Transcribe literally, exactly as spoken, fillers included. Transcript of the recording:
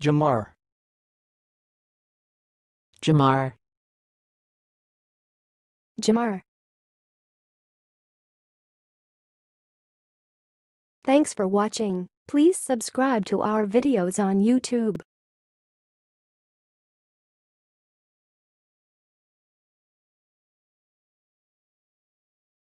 jamar, jamar, jamar. Thanks for watching. Please subscribe to our videos on YouTube.